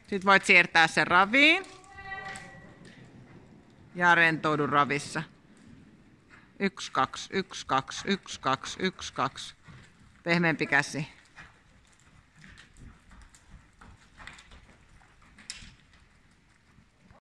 Sitten voit siirtää sen raviin. Ja rentoudu ravissa. 1, 2, 1, 2, 1, 2, 1, 2. Pehmeämpi käsi.